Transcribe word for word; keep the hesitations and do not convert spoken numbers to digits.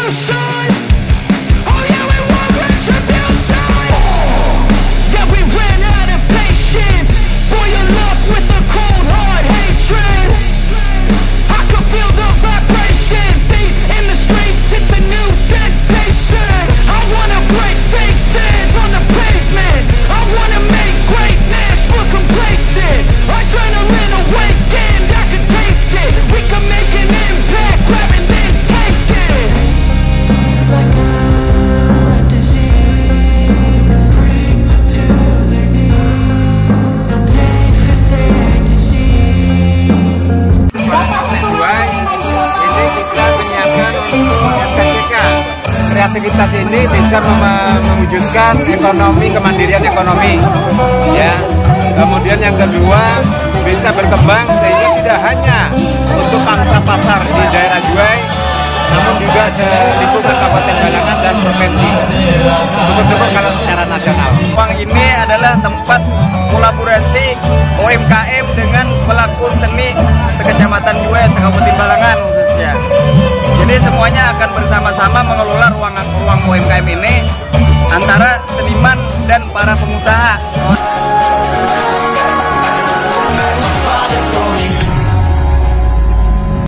retribution. Oh yeah, we want retribution. Yeah, we ran out of patience. Boil up with the cold hard hatred. I can feel the vibration. Feet in the streets, it's a new sensation. I wanna break faces on the pavement. I wanna make greatness look complacent. Adrenaline awakened, I can taste it. We can make an impact, grab and then take it. Like a disease, bring them to their knees. They'll take for their disease. Ini kita menyiapkan untuk S K C K. Kreativitas ini bisa mem- mewujudkan ekonomi, kemandirian ekonomi, ya. Kemudian yang kedua, bisa berkembang sehingga tidak hanya untuk pangsa pasar di daerah Juwai, namun juga di lingkungan Kabupaten Balangan dan provinsi. Cukup-cukup kalau secara nasional. Ruang ini adalah tempat kolaborasi U M K M dengan pelaku seni sekecamatan Juwai, Kabupaten Balangan khususnya. Jadi semuanya akan bersama-sama mengelola ruang ruang U M K M ini antara seniman dan para pengusaha.